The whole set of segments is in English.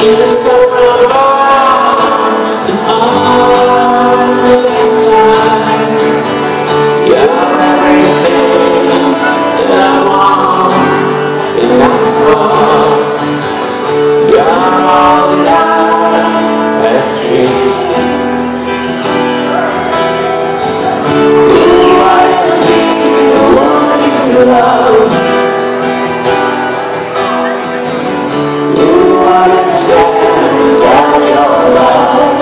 You're so wrong and all this time. You're everything that I want and ask for. You're all that I dream. You wanna be the one you love. You wanna stand beside your love.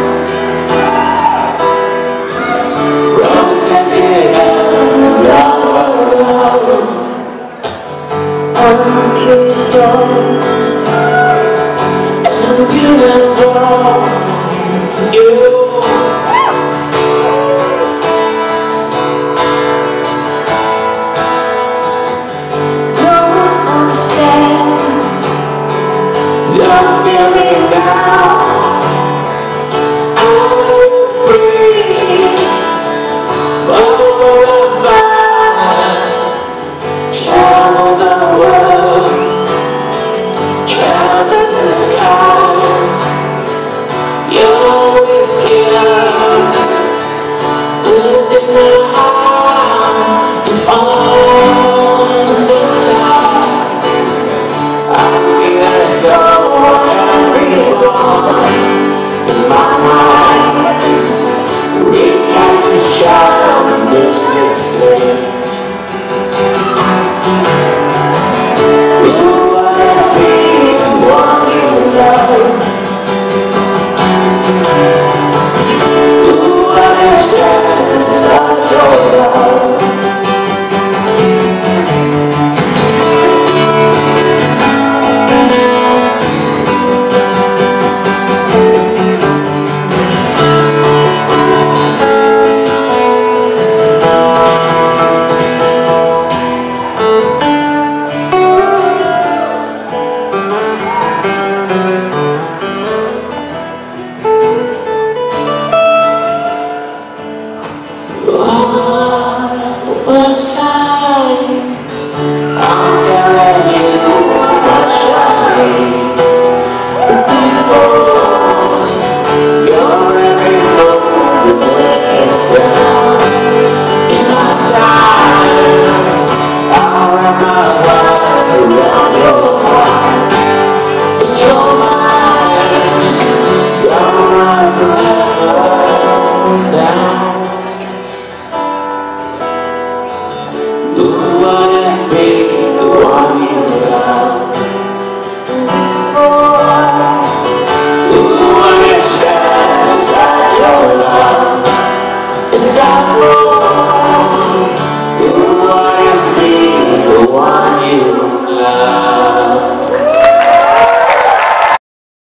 Protected and love. I'm beautiful and beautiful. You don't understand. Don't feel me now.